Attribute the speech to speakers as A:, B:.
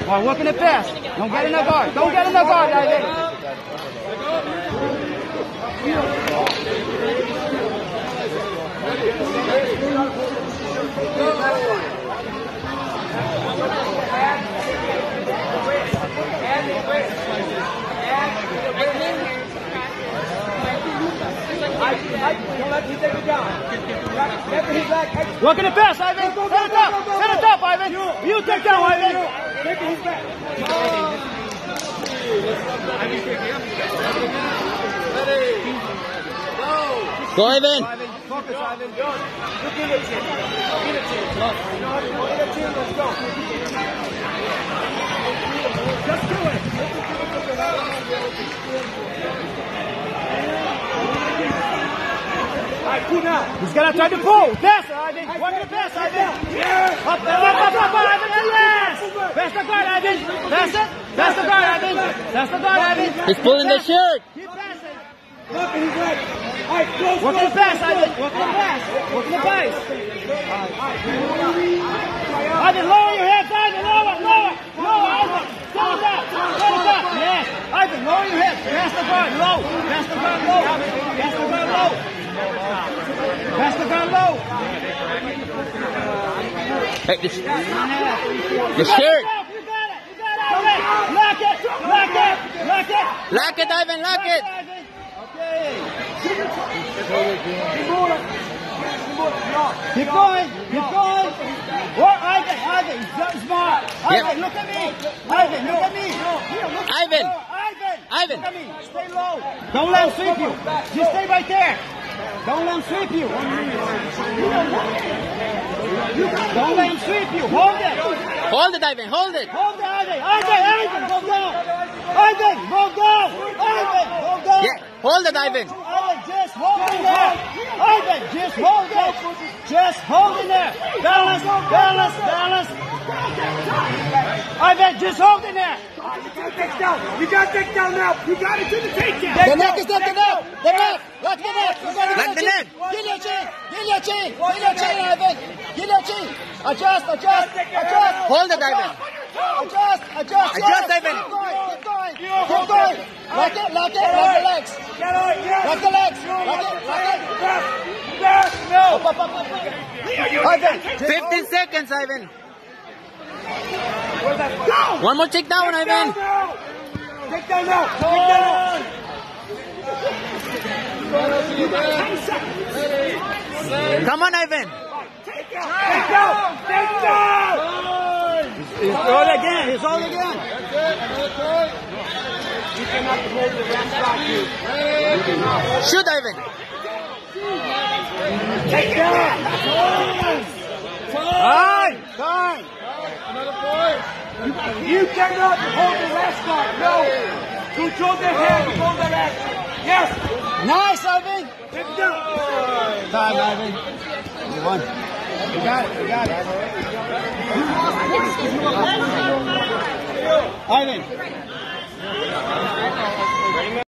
A: While working the pass. Don't get in the guard. Don't get in the guard, Ivan. Working the pass, Ivan. Set it up. Set it up, Ivan. You take down, Ivan.
B: Go, Ivan.
A: Focus, Ivan. Just do it. He's gonna try to pull. Pass, Ivan. Working the pass, Ivan. Up, Ivan. Yes. Pass the guard, Ivan. Pass it. Pass the guard, Ivan. Pass the guard, Ivan.
B: He's pulling the shirt.
A: Keep passing. Working the pass, Ivan. Working the pass. Working the pass. Ivan, lower your head, Ivan. Lower, Ivan. Set it up. Yes. Ivan, lower your head. Pass the guard, low. Pass the guard, low. Pass the guard, low. Pass the gun low.
B: Hey, the shirt.
A: You got it. Lock it.
B: Lock it, Ivan. Lock it.
A: Okay. Keep going. What, Ivan? Smart. Ivan, look at me. Ivan. Look at me. Stay low. Don't let him sweep you. Just stay right there. Don't let him sweep you. Don't let him sweep you. Hold it.
B: Hold it, Ivan. Hold it.
A: Hold it, Ivan. Go down. Ivan, go down.
B: Yeah, hold it, Ivan.
A: Ivan, just hold it there. Ivan, just hold it. Just hold it there. Balance. Ivan, just hold it there. You got to take down now. You got to do the takedown.
B: The neck is not the neck. The neck. Lock the neck. Lock the neck.
A: Guillotine, Ivan. Guillotine. Adjust.
B: Hold it, Ivan.
A: Adjust,
B: Ivan.
A: Keep going. Lock the legs. Lock the legs. Ivan.
B: 15 seconds, Ivan. One more takedown, Ivan.
A: Take down now.
B: Come on, Ivan.
A: Take down. He's all again. You cannot hold the rest back you.
B: Shoot, Ivan.
A: Take down. Time.
C: Another point.
A: You cannot hold the rest back. No. Control the head. Hold the rest. Yes. Nice, Ivan. Take down. Time, Ivan. You won. You got it. Ivan.